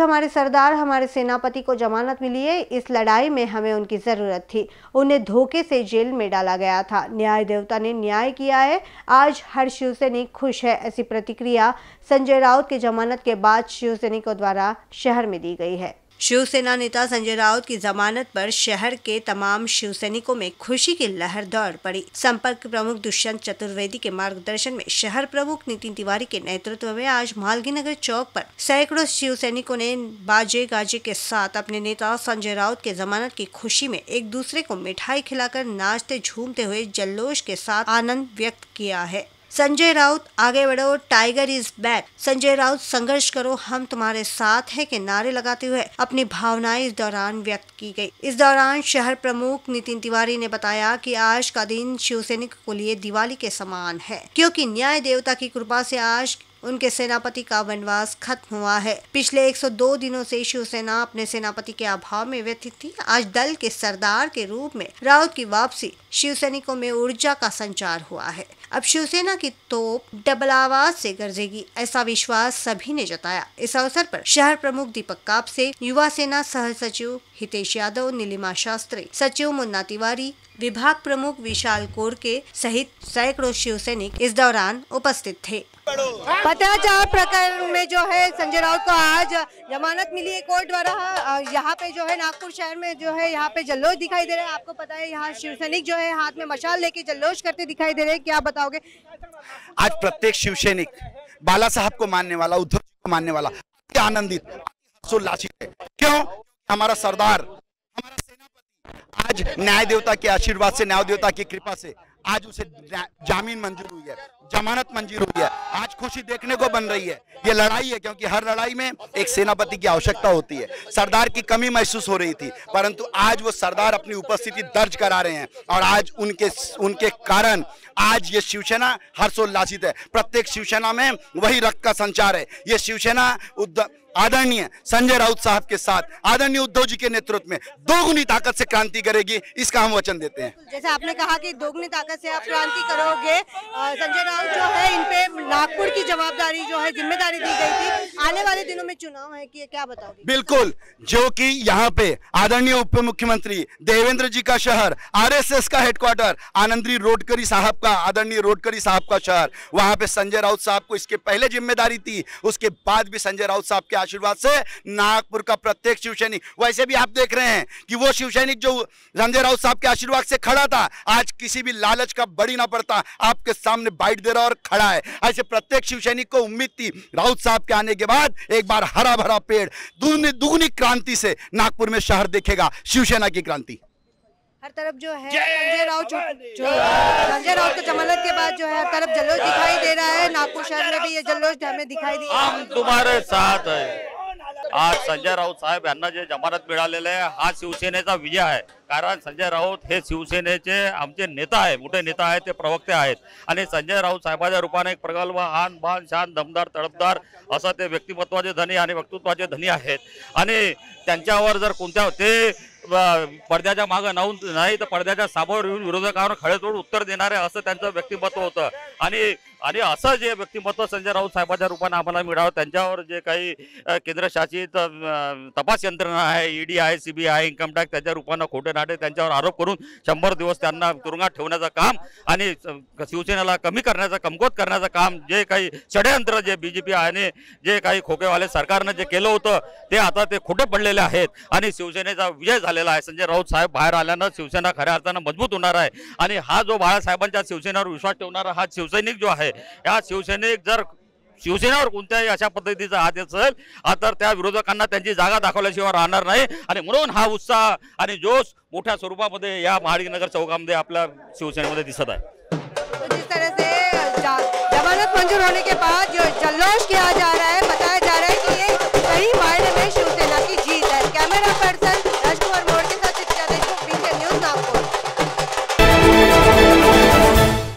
हमारे सरदार, हमारे सेनापति को जमानत मिली है। इस लड़ाई में हमें उनकी जरूरत थी। उन्हें धोखे से जेल में डाला गया था। न्याय देवता ने न्याय किया है। आज हर शिवसैनिक खुश है। ऐसी प्रतिक्रिया संजय राउत की जमानत के बाद शिवसैनिकों द्वारा शहर में दी गई है। शिवसेना नेता संजय राउत की जमानत पर शहर के तमाम शिवसैनिकों में खुशी की लहर दौड़ पड़ी। संपर्क प्रमुख दुष्यंत चतुर्वेदी के मार्गदर्शन में शहर प्रमुख नितिन तिवारी के नेतृत्व में आज मालगीनगर चौक पर सैकड़ों शिवसैनिकों ने बाजे गाजे के साथ अपने नेता संजय राउत के जमानत की खुशी में एक दूसरे को मिठाई खिलाकर नाचते झूमते हुए जल्लोष के साथ आनंद व्यक्त किया है। संजय राउत आगे बढ़ो, tiger is back. Sanjay Raut संघर्ष करो, हम तुम्हारे साथ हैं के नारे लगाते हुए अपनी भावनाएं इस दौरान व्यक्त की गई। इस दौरान शहर प्रमुख नितिन तिवारी ने बताया कि आज का दिन शिवसैनिकों के लिए दिवाली के समान है, क्योंकि न्याय देवता की कृपा से आज उनके सेनापति का वनवास खत्म हुआ है। पिछले 102 दिनों से शिवसेना अपने सेनापति के अभाव में व्यथित थी। आज दल के सरदार के रूप में राउत की वापसी शिवसैनिकों में ऊर्जा का संचार हुआ है। अब शिवसेना की तोप डबल आवाज से गरजेगी, ऐसा विश्वास सभी ने जताया। इस अवसर पर शहर प्रमुख दीपक कापसे, युवा सेना सह सचिव हितेश यादव, नीलिमा शास्त्री, सचिव मुन्ना तिवारी, विभाग प्रमुख विशाल कोरके सहित सैकड़ों शिवसैनिक इस दौरान उपस्थित थे। पत्राचार प्रकरण में जो है संजय राउत को आज जमानत मिली है कोर्ट द्वारा। यहाँ पे जो है नागपुर शहर में जो है यहाँ पे जल्लोष दिखाई दे रहा है। आपको पता है यहाँ शिवसैनिक जो है हाथ में मशाल लेके जल्लोष करते दिखाई दे रहे हैं। क्या बताओगे? आज प्रत्येक शिवसैनिक बाला साहब को मानने वाला, उद्धव को मानने वाला आनंदित उल्लासित है। क्यों? हमारा सरदार, हमारा सेनापति आज न्याय देवता के आशीर्वाद से, न्याय देवता की कृपा से आज उसे जामीन मंजूर हुई है, जमानत मंजूर हुई है। आज खुशी देखने को बन रही है। ये लड़ाई है, क्योंकि हर लड़ाई में एक सेनापति की आवश्यकता होती है। सरदार की कमी महसूस हो रही थी, परंतु आज वो सरदार अपनी उपस्थिति दर्ज करा रहे हैं और आज उनके कारण आज ये शिवसेना हर्षोल्लासित है। प्रत्येक शिवसेना में वही रक्त का संचार है। ये शिवसेना आदरणीय संजय राउत साहब के साथ आदरणीय उद्धव जी के नेतृत्व में दोगुनी ताकत से क्रांति करेगी, इसका हम वचन देते हैं। जैसे आपने कहा कि दोगुनी ताकत से आप क्रांति करोगे, संजय राउत जो है इन पे नागपुर की जवाबदारी जो है जिम्मेदारी दी गई थी। आने वाले दिनों में चुनाव है कि क्या बताओगे? बिल्कुल, जो कि यहाँ पे आदरणीय उप मुख्यमंत्री देवेंद्र जी का शहर, आरएसएस का हेडक्वार्टर, आनंदी रोडकरी साहब का, आदरणीय रोडकरी साहब का शहर, वहां पे संजय राउत साहब को इसके पहले जिम्मेदारी थी। उसके बाद भी संजय राउत साहब के आशीर्वाद से नागपुर का प्रत्येक शिवसैनिक, वैसे भी आप देख रहे हैं कि वो शिवसैनिक जो संजय राउत साहब के आशीर्वाद से खड़ा था, आज किसी भी लालच का बड़ी ना पड़ता, आपके सामने बाइट दे रहा और खड़ा है। ऐसे प्रत्येक शिवसैनिक को उम्मीद थी राउत साहब के आने के बाद एक बार हरा भरा पेड़ दुगनी क्रांति से नागपुर में शहर देखेगा, शिवसेना की क्रांति। हर तरफ जो है संजय राउत को जमानत के बाद जो है हर तरफ जल्लोष दिखाई दे रहा है। नागपुर शहर में भी ये जल्लोष हमें दिखाई दिया। हम तुम्हारे साथ है। आज संजय राउत साहेब यांना जे जमानत मिळालेलं आहे हा शिवसेनेचा विजय आहे। कारण संजय राउत हे शिवसेनेचे आमचे नेता आहे, मोठे नेता आहेत, ते प्रवक्ते आहेत आणि संजय राउत साहेबाच्या रूपाने एक प्रगल्भ, आन बान शान, दमदार, तडफदार असं ते व्यक्तिमत्वाचे धनी आणि वक्तृत्वाचे धनी आहेत आणि त्यांच्यावर जर कोणत्या ते पडद्याच्या मागे नाही तर पडद्याच्या समोर येऊन विरोधकांवर खडेतोड उत्तर देणारे असं त्यांचं व्यक्तिमत्व होतं आणि असं जे व्यक्तिमत्व संजय राउत साहेबाच्या रूपाने आम्हाला मिळावं, त्यांच्यावर जे काही केंद्रशासित तपास यंत्रणा आहे, ईडी आहे, सीबीआय, इन्कम टॅक्स, त्याच्या रूपाने खोटे नाटे त्यांच्यावर आरोप करून 100 दिवस त्यांना तुरुंगात ठेवण्याचं काम आणि शिवसेनेला कमी करण्याचं, कमकुवत करण्याचं काम, जे काही षडयंत्र जे बीजेपी आणि जे काही खोकेवाले सरकारनं जे केलं होतं ते आता ते खोटे पडलेले आहेत आणि शिवसेनेचा विजय झालेला आहे। संजय राउत साहेब बाहेर आल्यानं शिवसेना खऱ्या अर्थानं मजबूत होणार आहे आणि हा जो बाळासाहेबांच्या शिवसेनेवर विश्वास ठेवणारा हा शिवसैनिक जो आहे, या शिवसैनिक जर शिवसेनेवर कोणत्याही अशा पद्धतीचा हात असेल तर त्या विरोधकांना त्यांची जागा दाखवल्याशिवाय राहणार नाही आणि म्हणून हा उत्साह आणि जोश मोठ्या स्वरूपामध्ये या माळगीनगर चौकामध्ये आपल्या शिवसेनेमध्ये दिसत आहे। जिस तरह से जमानत मंजूर होने के बाद जो जल्लोष किया जा रहा है